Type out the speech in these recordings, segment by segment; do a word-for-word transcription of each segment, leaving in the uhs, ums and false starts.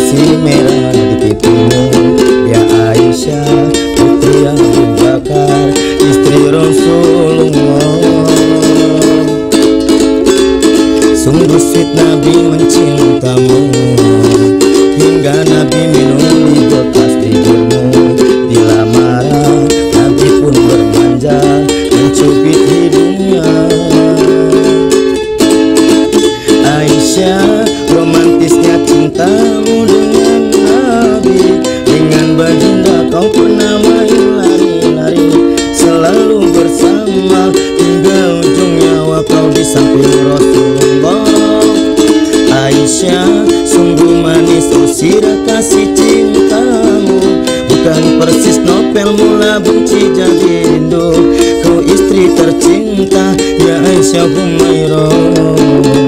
bersih merah di pipimu. Ya Aisyah putri Abu Bakar, istri Rasulullah. Sungguh sweet Nabi mencintamu, hingga Nabi minum di bekas bibirmu. Bila marah Nabi pun bermanja, mencubit hidungnya. Aisyah, romantisnya cintamu dengan Nabi. Dengan baginda kau pernah main lari-lari, selalu bersama hingga ujung nyawa kau di samping Rasulullah. Aisyah, sungguh manis sirah kasih cintamu, bukan persis novel mula benci jadi rindu. Kau istri tercinta, ya Aisyah Humairah.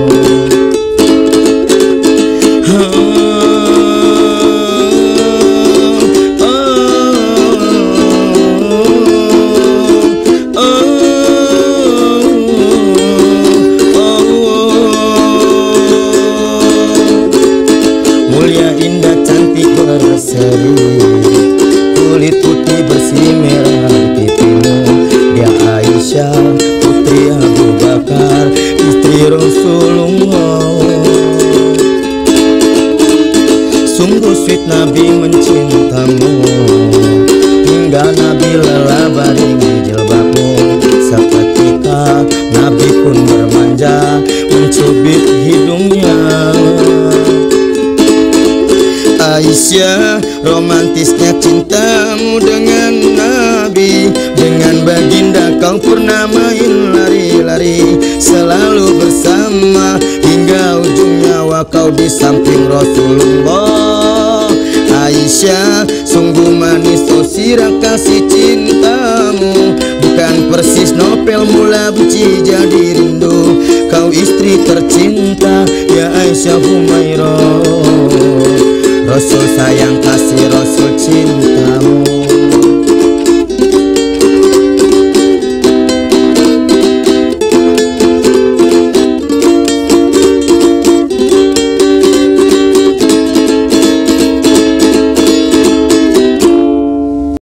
Mulia indah cantik berseri, kulit putih bersih merah di pipimu. Dia Aisyah putri Abu Bakar, istri Rasulullah. Sungguh sweet Nabi mencintamu, hingga Nabi lelah baring di jilbabmu. Seketika Nabi pun bermanja, mencubit hidungnya. Aisyah, romantisnya cintamu dengan Nabi. Dengan baginda kau pernah main lari-lari, selalu bersama hingga ujung nyawa kau di samping Rasulullah. Aisyah, sungguh manis sirah kasih cintamu, bukan persis novel mula benci jadi rindu. Kau istri tercinta, ya Aisyah Humairah. Rasul sayang kasih Rasul cintamu.